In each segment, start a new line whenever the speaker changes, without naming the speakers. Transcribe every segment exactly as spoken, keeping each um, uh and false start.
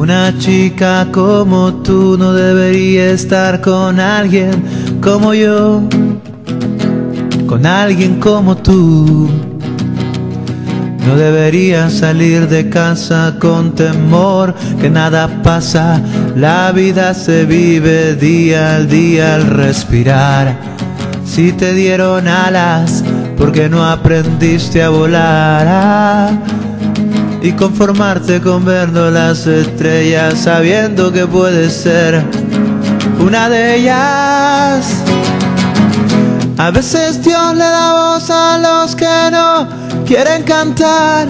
Una chica como tú no debería estar con alguien como yo, con alguien como tú. No debería salir de casa con temor que nada pasa. La vida se vive día al día al respirar. Si te dieron alas, ¿por qué no aprendiste a volar? Ah, y conformarte con verlo las estrellas, sabiendo que puedes ser una de ellas. A veces Dios le da voz a los que no quieren cantar,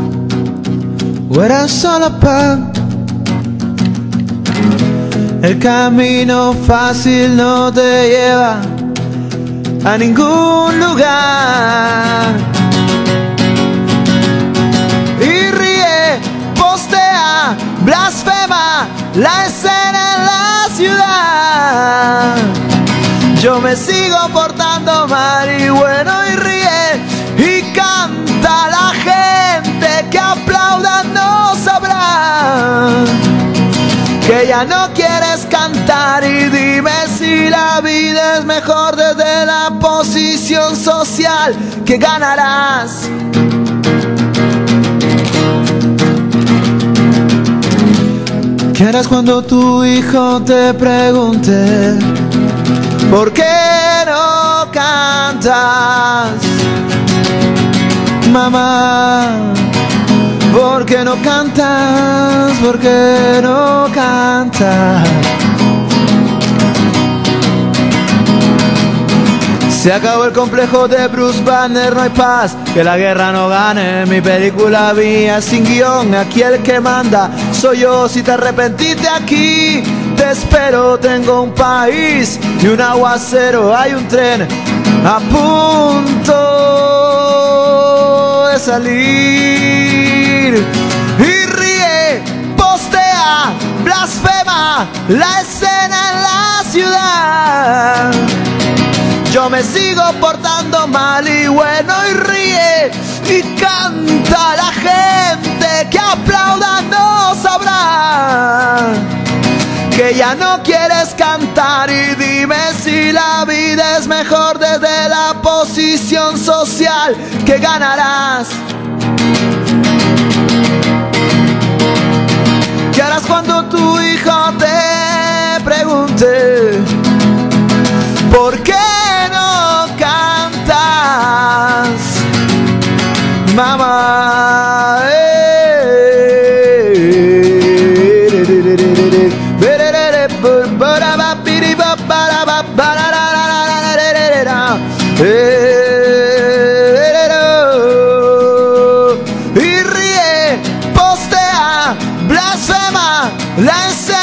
o eran solo pan. El camino fácil no te lleva a ningún lugar. Y ríe, postea, blasfema la escena en la ciudad. Yo me sigo portando mal y bueno, y ríe y canta. La gente que aplauda no sabrá que ya no quieres cantar. Y dime si la vida es mejor desde la posición social que ganarás. ¿Qué harás cuando tu hijo te pregunte por qué no cantas? Mamá, ¿por qué no cantas? ¿Por qué no cantas? Se acabó el complejo de Bruce Banner, no hay paz, que la guerra no gane. Mi película vía sin guión, aquí el que manda soy yo. Si te arrepentiste aquí, te espero. Tengo un país y un aguacero, hay un tren a punto de salir. Y ríe, postea, blasfema la escena en la ciudad. Yo me sigo portando mal y bueno, y ríe y canta. La gente que aplauda no sabrá que ya no quieres cantar. Y dime si la vida es mejor desde la posición social que ganarás. ¿Qué harás cuando tu hijo te pregunte por qué no cantas? Mamá, y ríe, postea, blasfema la escena